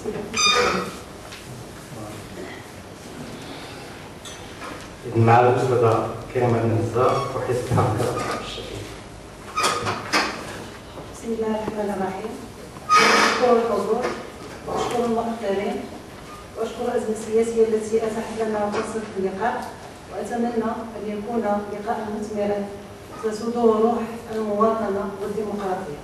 مع الأستاذة كريمة النزار وحزبها كرة الشكل. بسم الله الرحمن الرحيم. أشكر الحضور وأشكر المحضرين وأشكر الأزمة السياسية التي أتاحت لنا فرصة اللقاء، وأتمنى أن يكون لقاء مثمرا تسوده روح المواطنة والديمقراطية.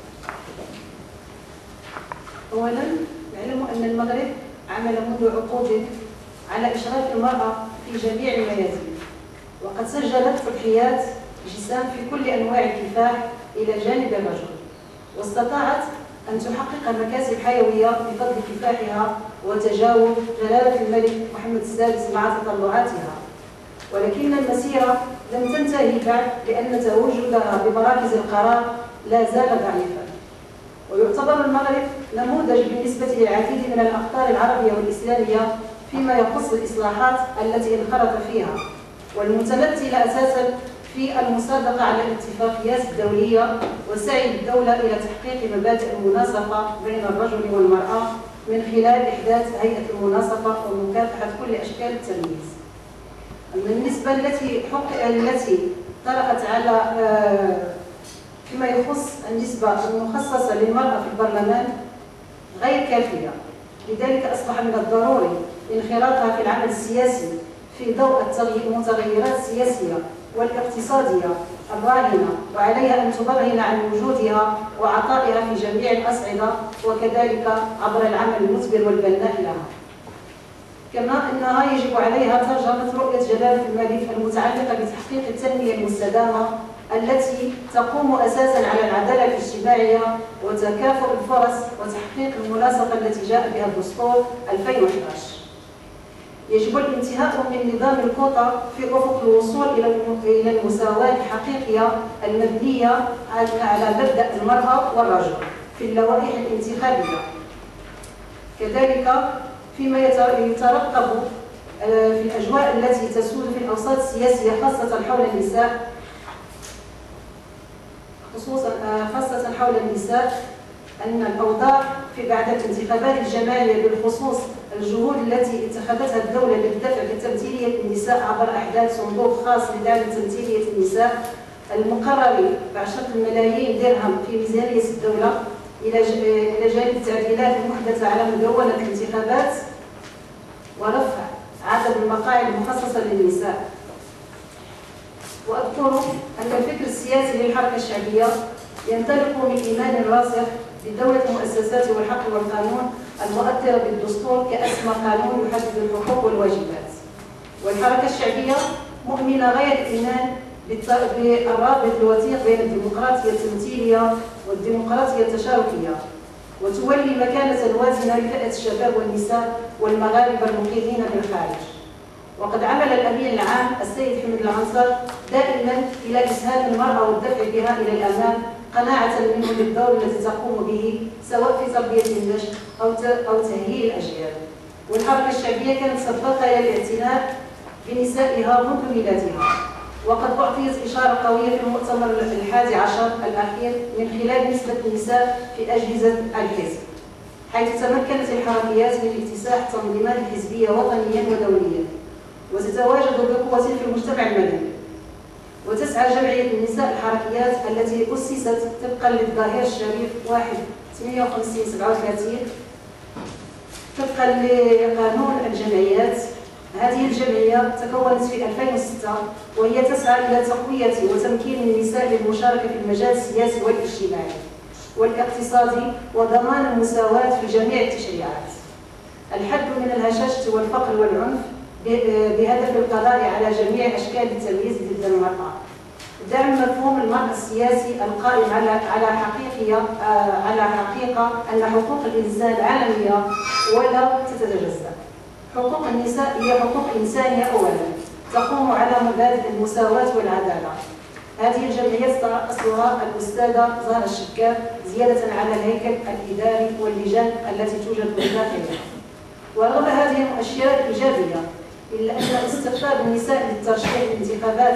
أولا نعلم أن المغرب عمل منذ عقود على إشراف المرأة في جميع الميادين، وقد سجلت تضحيات جسام في كل أنواع الكفاح إلى جانب الرجل، واستطاعت أن تحقق مكاسب حيوية بفضل كفاحها وتجاوب جلالة الملك محمد السادس مع تطلعاتها. ولكن المسيرة لم تنتهي بعد، لأن تواجدها بمراكز القرار لا زال ضعيفا. ويعتبر المغرب نموذج بالنسبة للعديد من الأقطار العربية والإسلامية فيما يخص الإصلاحات التي انخرط فيها، والمتمثلة أساسا في المصادقة على الاتفاقيات الدولية وسعي الدولة إلى تحقيق مبادئ المناصفة بين الرجل والمرأة من خلال إحداث هيئة المناصفة ومكافحة كل أشكال التمييز. أما النسبة التي طرأت على فيما يخص النسبة المخصصة للمرأة في البرلمان غير كافية، لذلك أصبح من الضروري انخراطها في العمل السياسي في ضوء المتغيرات السياسية والاقتصادية الراهنة، وعليها أن تبرهن عن وجودها وعطائها في جميع الأصعدة، وكذلك عبر العمل المثمر والبناء لها. كما أنها يجب عليها ترجمة رؤية جلالة الملك المتعلقة بتحقيق التنمية المستدامة التي تقوم أساسا على العدالة الاجتماعية وتكافؤ الفرص وتحقيق المناصفة التي جاء بها الدستور 2011. يجب الانتهاء من نظام الكوطة في أفق الوصول إلى المساواة الحقيقية المبنية على مبدأ المرأة والرجل في اللوائح الانتخابية. كذلك فيما يترقب في الأجواء التي تسود في الأوساط السياسية خاصة حول النساء، خاصة حول النساء، أن الأوضاع في بعد الانتخابات الجماعية بالخصوص الجهود التي اتخذتها الدولة للدفع بتمثيلية النساء عبر إحداث صندوق خاص لدعم تمثيلية النساء المقرر ب10 ملايين درهم في ميزانية الدولة، إلى جانب التعديلات المحدثة على مدونة الانتخابات ورفع عدد المقاعد المخصصة للنساء. وأذكر أن الفكر السياسي للحركة الشعبية ينطلق من إيمان راسخ بدولة المؤسسات والحق والقانون المؤثرة بالدستور كأسمى قانون يحدد الحقوق والواجبات. والحركة الشعبية مؤمنة غاية الإيمان بالرابط الوثيق بين الديمقراطية التمثيلية والديمقراطية التشاركية، وتولي مكانة وازنة لفئة الشباب والنساء والمغاربة المقيمين بالخارج. وقد عمل الأمين العام السيد حمد العنصر دائما إلى إسهام المرأة والدفع بها إلى الأمام، قناعة منه بالدور الذي تقوم به سواء في تربية النشء أو تأهيل الأجيال. والحركة الشعبية كانت سباقة إلى الاعتناء بنسائها منذ ميلادها، وقد أعطيت إشارة قوية في المؤتمر 11 الأخير من خلال نسبة النساء في أجهزة الحزب، حيث تمكنت الحركيات من اكتساح التنظيمات الحزبية وطنيا ودوليا، وتتواجد بقوة في المجتمع المدني. وتسعى جمعية النساء الحركيات التي أسست طبقا للظاهر الشريف 1/58/37 طبقا لقانون الجمعيات. هذه الجمعية تكونت في 2006، وهي تسعى إلى تقوية وتمكين النساء للمشاركة في المجال السياسي والاجتماعي والاقتصادي وضمان المساواة في جميع التشريعات، الحد من الهشاشة والفقر والعنف بهدف القضاء على جميع أشكال التمييز ضد المرأة، دعم مفهوم المرأة السياسي القائم على حقيقة أن حقوق الإنسان عالمية ولا تتجزأ. حقوق النساء هي حقوق إنسانية أولا تقوم على مبادئ المساواة والعدالة. هذه الجمعية أصلها الأستاذة زهرة الشكار، زيادة على الهيكل الإداري واللجان التي توجد بداخلها. ورغم هذه المؤشرات الإيجابية، إلا أن استقطاب النساء للترشيح لانتخابات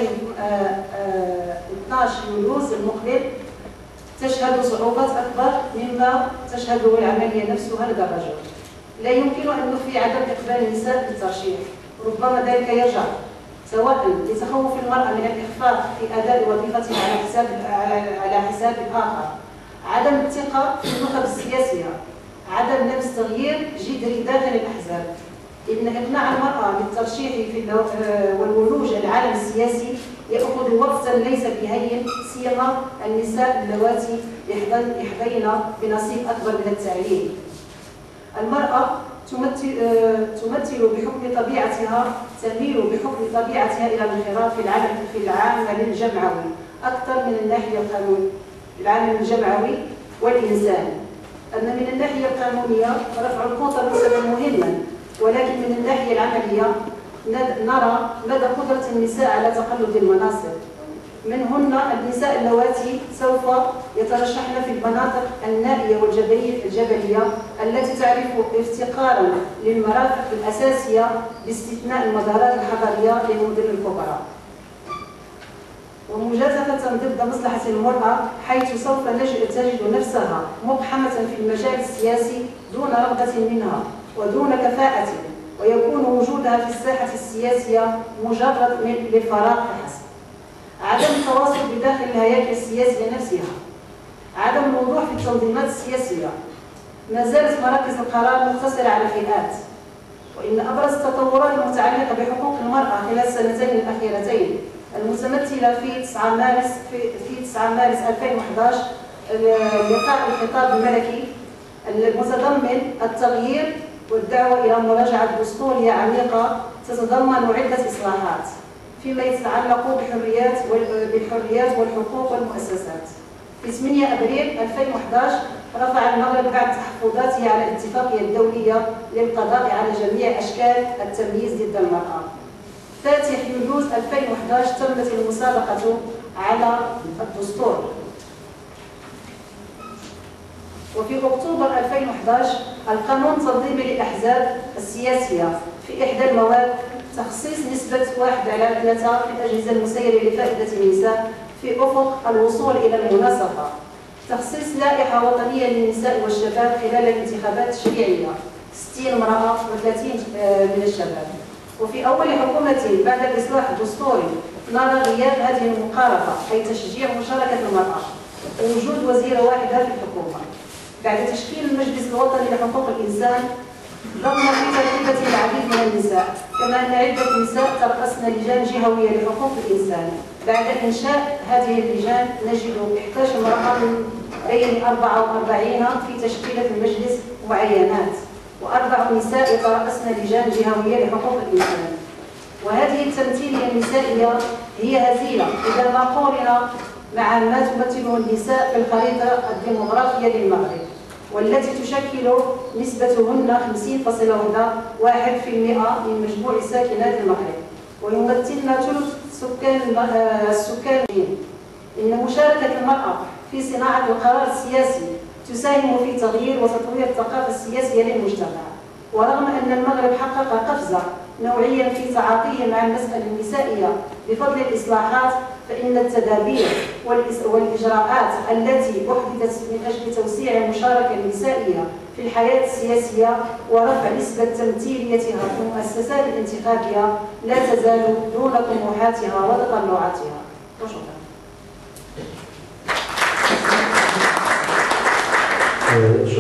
2012 يوليوز المقبل تشهد صعوبات أكبر مما تشهده العملية نفسها لدى الرجل. لا يمكن أن نخفي عدم إقبال النساء بالترشيح، ربما ذلك يرجع سواء لتخوف المرأة من الإخفاق في أداء وظيفتها على حساب الآخر، عدم الثقة في النخب السياسية، عدم لمس تغيير جذري داخل الأحزاب. إن إقناع المرأة بالترشيح والولوج العالم السياسي يأخذ وقتا ليس بهين، سيما النساء اللواتي يحظين بنصيب أكبر من التعليم. المرأة تميل بحكم طبيعتها إلى الانخراط في العامل الجمعوي أكثر من الناحية القانونية، العامل الجمعوي والإنساني. أن من الناحية القانونية رفع الكوتا منصبا مهما، ولكن من الناحية العملية نرى مدى قدرة النساء على تقلد المناصب، منهن النساء اللواتي سوف يترشحن في المناطق النائية والجبلية التي تعرف افتقارا للمرافق الأساسية باستثناء المدارات الحضرية للمدن الكبرى، ومجازفة ضد مصلحة المرأة، حيث سوف تجد نفسها مقحمة في المجال السياسي دون رغبة منها ودون كفاءة، ويكون وجودها في الساحة السياسية مجرد للفراغ فحسب. عدم التواصل بداخل الهياكل السياسية نفسها، عدم الوضوح في التنظيمات السياسية، ما زالت مراكز القرار مقتصرة على فئات. وإن أبرز التطورات المتعلقة بحقوق المرأة خلال السنتين الأخيرتين المتمثلة في 9 مارس 2011 لقاء الخطاب الملكي المتضمن التغيير والدعوة إلى مراجعة دستورية عميقة تتضمن عدة إصلاحات فيما يتعلق بالحريات والحقوق والمؤسسات. في 8 أبريل 2011 رفع المغرب بعد تحفظاته على الاتفاقية الدولية للقضاء على جميع أشكال التمييز ضد المرأة. فاتح يوليوز 2011 تمت المسابقة على الدستور. وفي أكتوبر 2011 القانون التنظيمي للأحزاب السياسية في إحدى المواد تخصيص نسبة 1/3 في الأجهزة المسيرة لفائدة النساء في أفق الوصول إلى المناصفة، تخصيص لائحة وطنية للنساء والشباب خلال الانتخابات التشريعية 60 امرأة و30 من الشباب. وفي أول حكومة بعد الإصلاح الدستوري نرى غياب هذه المقاربة، أي تشجيع مشاركة المرأة ووجود وزيرة واحدة في الحكومة. بعد تشكيل المجلس الوطني لحقوق الإنسان ضم في تركيبة العديد من النساء، كما أن عدة نساء ترأسن لجان جهوية لحقوق الإنسان. بعد إنشاء هذه اللجان نجد 11 امرأة من بين 44 في تشكيلة المجلس معينات، و4 نساء يترأسن لجان جهوية لحقوق الإنسان. وهذه التمثيلية النسائية هي هزيلة إذا ما قورن مع ما تمثله النساء في الخريطة الديموغرافية للمغرب، والتي تشكل نسبتهن 50.1% من مجموع ساكنات المغرب، ويمثلن ثلث السكان. إن مشاركة المرأة في صناعة القرار السياسي تساهم في تغيير وتطوير الثقافة السياسية للمجتمع. ورغم أن المغرب حقق قفزة نوعيا في تعاطيه مع المسألة النسائية بفضل الإصلاحات، فإن التدابير والإجراءات التي أحدثت من أجل توسيع المشاركة النسائية في الحياة السياسية ورفع نسبة تمثيليتها في المؤسسات الانتخابية لا تزال دون طموحاتها وتطلعاتها. وشكرا.